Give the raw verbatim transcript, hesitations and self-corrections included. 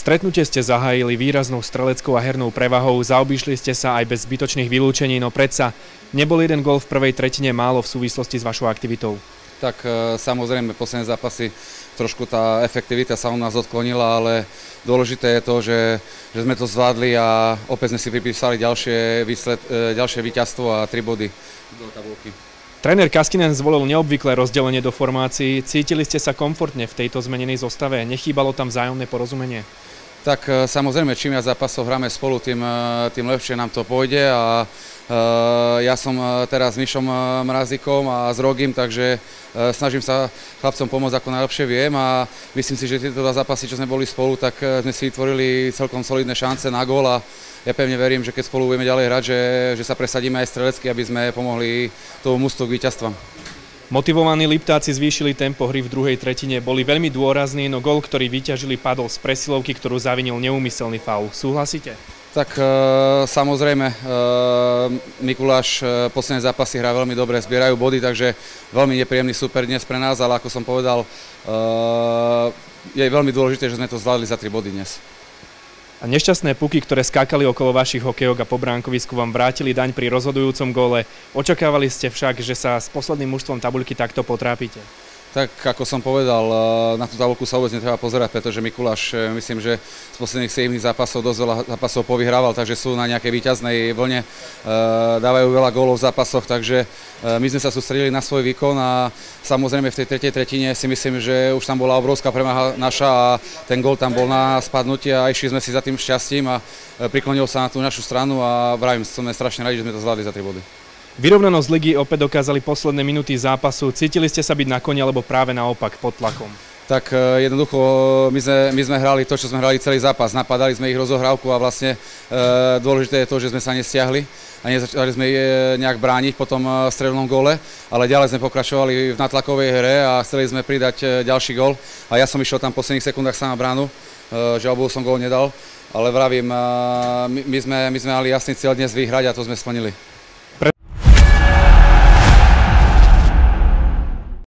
Stretnutie ste zahájili výraznou streleckou a hernou prevahou, zaobýšli ste sa aj bez zbytočných vylúčení, no predsa nebol jeden gól v prvej tretine málo v súvislosti s vašou aktivitou. Tak samozrejme, posledné zápasy trošku tá efektivita sa u nás odklonila, ale dôležité je to, že, že sme to zvládli a opäť sme si pripísali ďalšie, výsled, ďalšie víťazstvo a tri body do tabuľky. Tréner Kaskinen zvolil neobvyklé rozdelenie do formácií. Cítili ste sa komfortne v tejto zmenenej zostave? Nechýbalo tam vzájomné porozumenie? Tak samozrejme, čím viac zápasov hráme spolu, tým, tým lepšie nám to pôjde a ja som teraz s Mišom Mrazikom a s Rogim, takže snažím sa chlapcom pomôcť ako najlepšie viem a myslím si, že tieto dva zápasy, čo sme boli spolu, tak sme si vytvorili celkom solidné šance na gól a ja pevne verím, že keď spolu budeme ďalej hrať, že, že sa presadíme aj strelecky, aby sme pomohli tomu mužstvu k víťazstvom. Motivovaní Liptáci zvýšili tempo hry v druhej tretine, boli veľmi dôrazní, no gól, ktorý vyťažili, padol z presilovky, ktorú zavinil neúmyselný faul. Súhlasíte? Tak e, samozrejme, e, Mikuláš e, posledné zápasy hrá veľmi dobre, zbierajú body, takže veľmi nepríjemný súper dnes pre nás, ale ako som povedal, e, je veľmi dôležité, že sme to zvládli za tri body dnes. A nešťastné puky, ktoré skákali okolo vašich hokejok a po bránkovisku, vám vrátili daň pri rozhodujúcom góle. Očakávali ste však, že sa s posledným mužstvom tabuľky takto potrápite? Tak ako som povedal, na tú tabuľku sa vôbec netreba pozerať, pretože Mikuláš, myslím, že z posledných siedmich zápasov dosť veľa zápasov povyhrával, takže sú na nejakej víťaznej vlne, dávajú veľa gólov v zápasoch, takže my sme sa sústredili na svoj výkon a samozrejme v tej tretej tretine si myslím, že už tam bola obrovská premaha naša a ten gól tam bol na spadnutie a išli sme si za tým šťastím a priklonil sa na tú našu stranu a vravím, sme strašne radi, že sme to zvládli za tri body. Vyrovnanosť ligy opäť dokázali posledné minúty zápasu. Cítili ste sa byť na koni, alebo práve naopak pod tlakom? Tak jednoducho my sme, my sme hrali to, čo sme hrali celý zápas. Napadali sme ich rozohrávku a vlastne e, dôležité je to, že sme sa nestiahli a nezačali sme nejak brániť po tom strelnom góle, ale ďalej sme pokračovali v natlakovej hre a chceli sme pridať ďalší gól. A ja som išiel tam v posledných sekundách sám na bránu, e, že obou som gól nedal, ale vravím, e, my, my, sme, my sme mali jasný cieľ dnes vyhrať a to sme splnili.